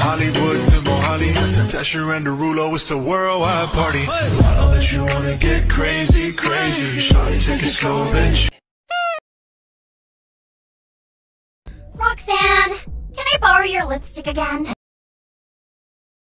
Hollywood to Mohali, Tesher and Derulo, it's a worldwide party. I know that you wanna get crazy, crazy. Shawty, take it slow, then Roxanne, can I borrow your lipstick again?